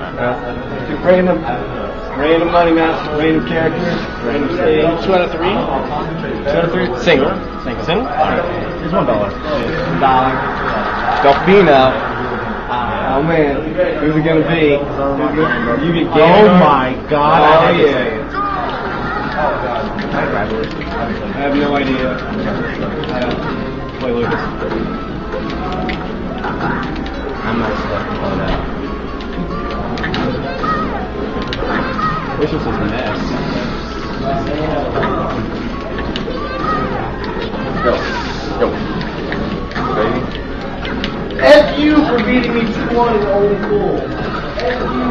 Random money match, random characters, random stage. 2 out of 3? 2 out of 3? Single. Single? Alright. Here's $1. $1. Delfino. Oh man, who's it gonna be? You get Oh my god. Oh yeah. I have no idea. Play Lucas. I'm not stuck with all that. Wish this was an S. Go. Baby. F you for beating me 2-1 in Old Cool. F you.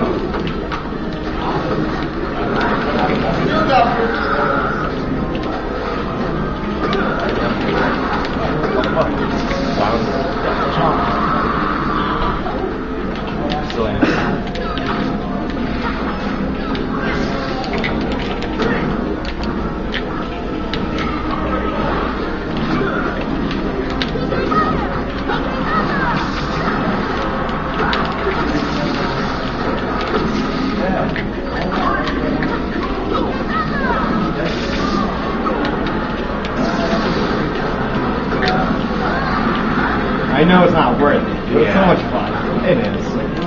Still in. I know it's not worth it, but it's so much fun. It is.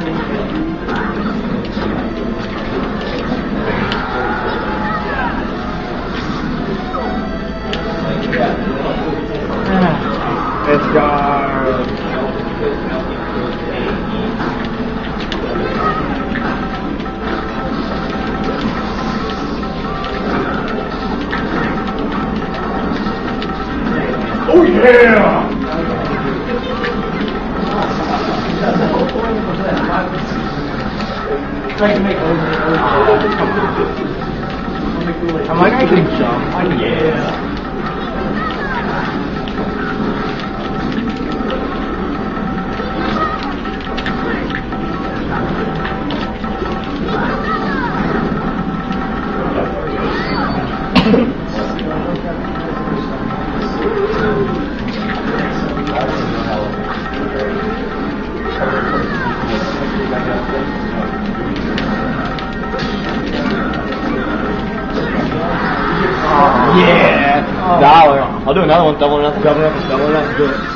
It's dark. Oh yeah! Trying to make I'm like, I can jump. Yeah. Yeah. $1. I'll do another one. Double or nothing. Double up, good.